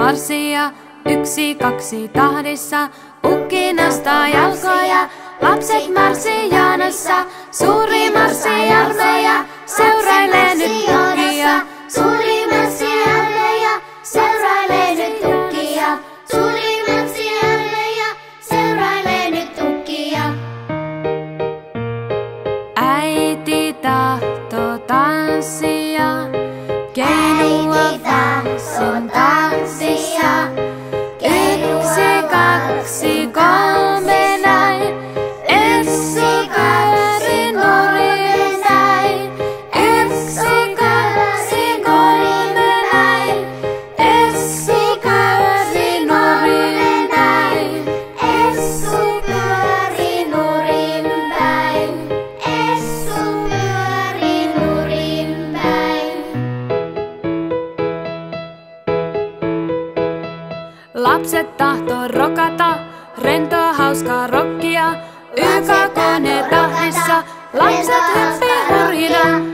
marssia, 1, 2 tahdissa. Ukki nostaa jalkoja, lapset marssii jonossa. Suuri marssiarmeija seurailee nyt ukkia. Suuri marssiarmeija seurailee nyt ukkia. Suuri marssiarmeija seurailee nyt ukkia. Äiti tahtoo tanssia, keinua valssin tanssia. 1, 2, 3 näin, Essu pyöri nurin näin. 1, 2, 3 näin, Essu pyöri nurin näin. Essu pyöri nurin päin. Essu pyöri nurin päin. Lapset tahtoo rokata, rentoa hauskaa rockia. YK-kone tahdissa, lapset hyppii hurjina.